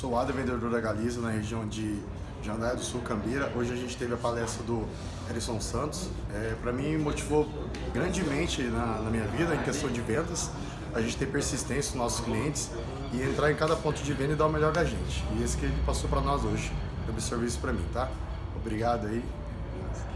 Sou o Adler, vendedor da Galiza, na região de Jandaia do Sul, Cambira. Hoje a gente teve a palestra do Helisson Santos. Para mim, motivou grandemente na minha vida, em questão de vendas, a gente ter persistência nos nossos clientes e entrar em cada ponto de venda e dar o melhor da gente. E esse que ele passou para nós hoje. Eu absorvi isso para mim, tá? Obrigado aí.